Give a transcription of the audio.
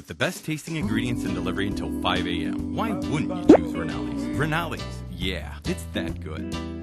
With the best tasting ingredients and delivery until 5 a.m. Why wouldn't you choose Ranallis? Ranallis, yeah, it's that good.